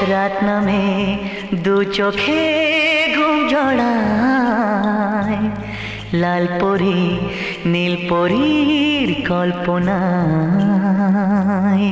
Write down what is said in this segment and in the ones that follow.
রাত নামে দু চোখে ঘুম জড়ায়, লাল পরি নীল পরীর কল্পনায়।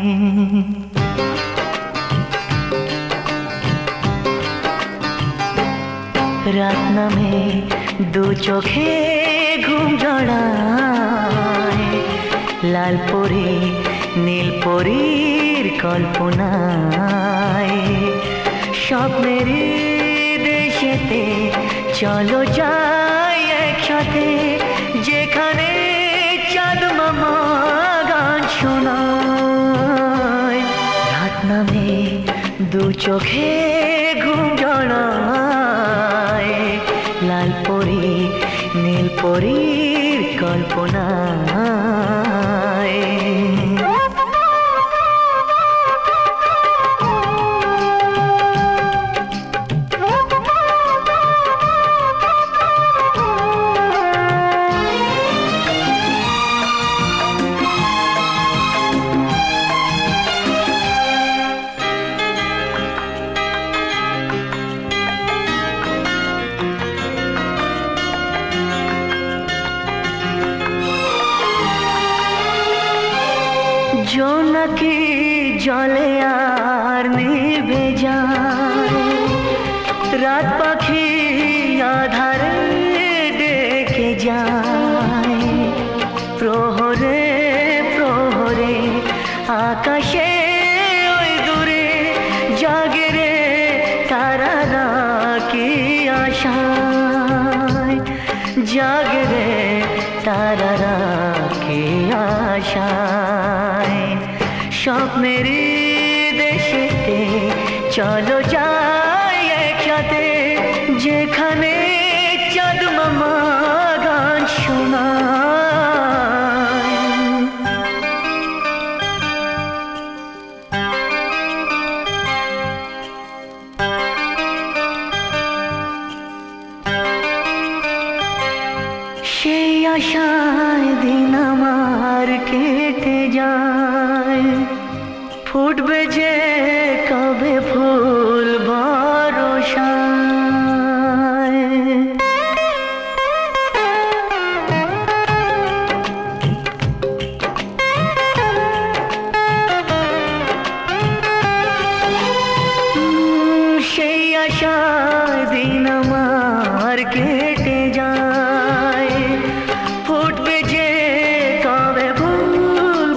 রাত নামে দু চোখে ঘুম জড়ায়, লাল পরি নীল পরীর কল্পনায়। স্বপ্নের দেশেতে চলো যাই একসাথে, যেখানে চাঁদ মামা গান শোনায়। রাত নামে দু চোখে ঘুম জড়ায়, লাল পরি নীল পরীর কল্পনায়। জোনাকি জলে আর নিভে যায়, রাত পাখি আধারে ডেকে যায়। প্রহরে প্রহরে আকাশে ওই দূরে জাগে রে তারারা কি আশায়, জাগে রে তারারা কি আশায়। স্বপ্নের দেশেতে চলো যাই একসাথে, যেখানে চাঁদ মামা গান শোনায়। সেই আশায় দিন আমার কেটে যায়, ফুটবে যে কবে ফুল ভরসায়। সেই আশায় দিন আমার কেটে যায়, ফুটবে যে কবে ফুল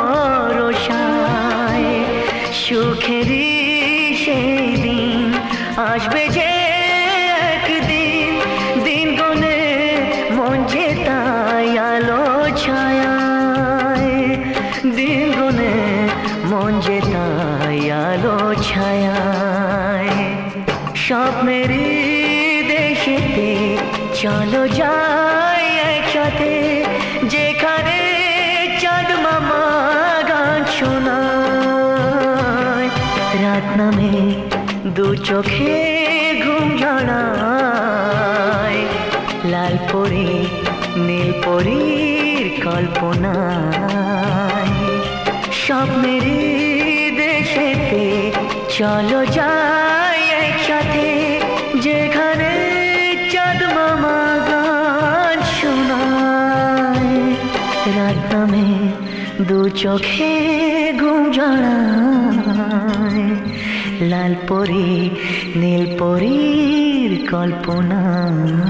ভরসায়। সুখেরই সেই দিন আসবে যে একদিন, দিন গনে মন যে তাই আলো ছায়ায়, দিন গনে মন যে তাই আলো ছায়ায়। স্বপ্নের দেশেতে চলো যাই একসাথে, যেখানে চাঁদ মামা গান শোনায়। রাত নামে দু চোখে ঘুম জড়ায়, লাল পরি নীল পরীর কল্পনায়। স্বপ্নের দেশেতে চলো যাই একসাথে, যেখানে চাঁদ মামা গান শোনায়। রাত নামে দু চোখে ঘুম জড়ায়, লাল পরি নীল পরীর কল্পনায়।